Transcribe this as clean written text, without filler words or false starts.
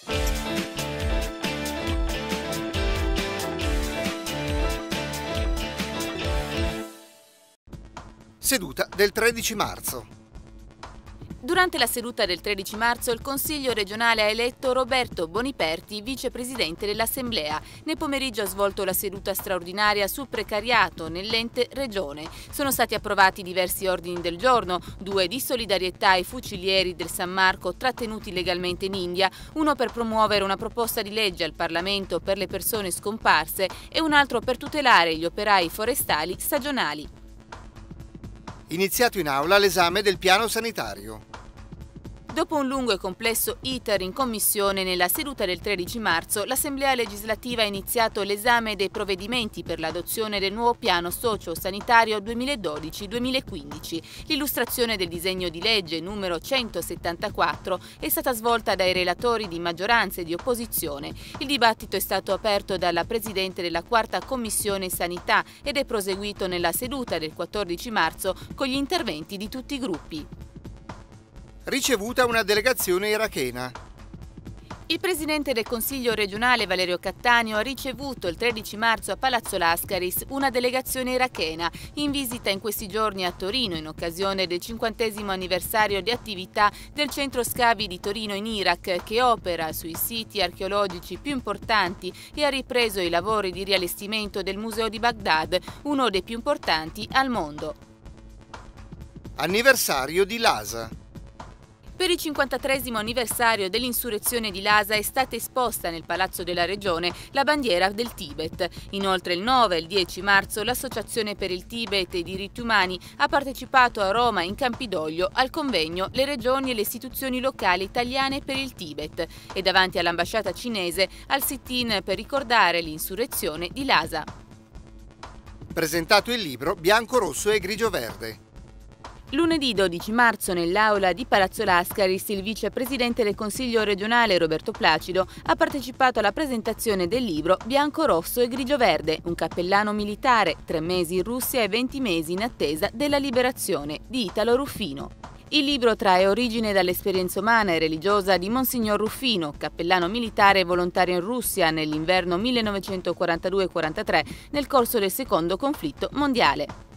Seduta del 13 marzo. Durante la seduta del 13 marzo il Consiglio regionale ha eletto Roberto Boniperti vicepresidente dell'Assemblea. Nel pomeriggio ha svolto la seduta straordinaria sul precariato nell'ente regione. Sono stati approvati diversi ordini del giorno, 2 di solidarietà ai fucilieri del San Marco trattenuti illegalmente in India, uno per promuovere una proposta di legge al Parlamento per le persone scomparse e un altro per tutelare gli operai forestali stagionali. Iniziato in aula l'esame del piano sanitario. Dopo un lungo e complesso iter in commissione nella seduta del 13 marzo, l'Assemblea legislativa ha iniziato l'esame dei provvedimenti per l'adozione del nuovo piano socio-sanitario 2012-2015. L'illustrazione del disegno di legge numero 174 è stata svolta dai relatori di maggioranza e di opposizione. Il dibattito è stato aperto dalla Presidente della Quarta Commissione Sanità ed è proseguito nella seduta del 14 marzo con gli interventi di tutti i gruppi. Ricevuta una delegazione irachena. Il presidente del Consiglio regionale Valerio Cattaneo ha ricevuto il 13 marzo a Palazzo Lascaris una delegazione irachena in visita in questi giorni a Torino in occasione del 50° anniversario di attività del centro scavi di Torino in Iraq, che opera sui siti archeologici più importanti e ha ripreso i lavori di riallestimento del museo di Baghdad, uno dei più importanti al mondo. Anniversario di Lhasa. Per il 53° anniversario dell'insurrezione di Lhasa è stata esposta nel Palazzo della Regione la bandiera del Tibet. Inoltre il 9 e il 10 marzo l'Associazione per il Tibet e i diritti umani ha partecipato a Roma in Campidoglio al convegno Le regioni e le istituzioni locali italiane per il Tibet e davanti all'ambasciata cinese al sit-in per ricordare l'insurrezione di Lhasa. Presentato il libro Bianco, Rosso e Grigio Verde. Lunedì 12 marzo nell'aula di Palazzo Lascaris il vicepresidente del Consiglio regionale Roberto Placido ha partecipato alla presentazione del libro Bianco, Rosso e Grigio Verde, un cappellano militare, 3 mesi in Russia e 20 mesi in attesa della liberazione, di Italo Ruffino. Il libro trae origine dall'esperienza umana e religiosa di Monsignor Ruffino, cappellano militare e volontario in Russia nell'inverno 1942-43 nel corso del secondo conflitto mondiale.